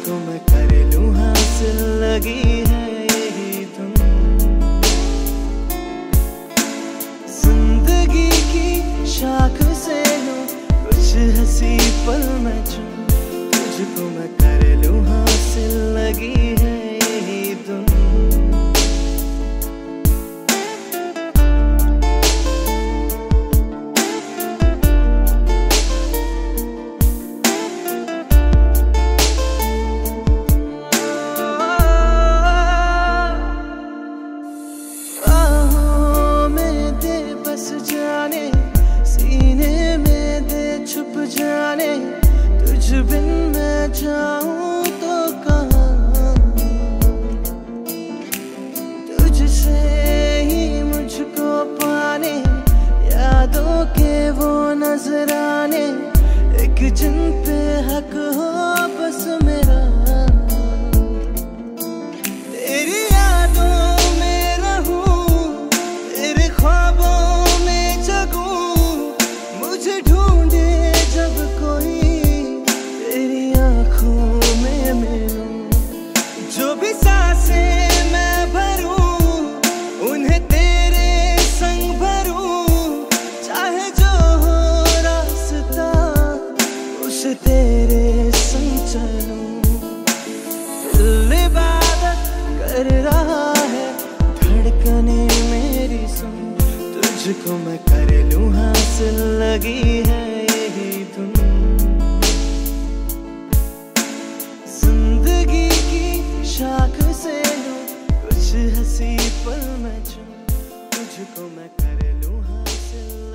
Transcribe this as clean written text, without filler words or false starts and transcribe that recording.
तुझको मैं कर लूं हासिल, लगी है यही धुन। जिंदगी की शाख से लूं कुछ हंसी पल मैं चुन, तुझको मैं कर लूं हासिल, लगी है यही धुन। सीने में दे छुप जाने, तुझ बिन मैं जाऊं तो कहाँ, तुझसे ही मुझको पाने, यादों के वो नजराने, एक जिन पे हक हो बस मेरा। तेरी यादों में रहूं, तेरे ख्वाबों में जगूं, मुझे ढूंढे जब कोई, तेरी आंखों में मिलूं। जो भी सांसें मैं भरूं, उन्हें तेरे संग भरूं, चाहे जो हो रास्ता उसे तेरे संग चलूं। दिल इबादत कर रहा है, धड़कने मेरी सुन, तुझको मैं कर लूं हासिल, लगी है यही धुन। जिंदगी की शाख से लूं कुछ हंसी पल मैं चुन, तुझको मैं कर लूं हासिल।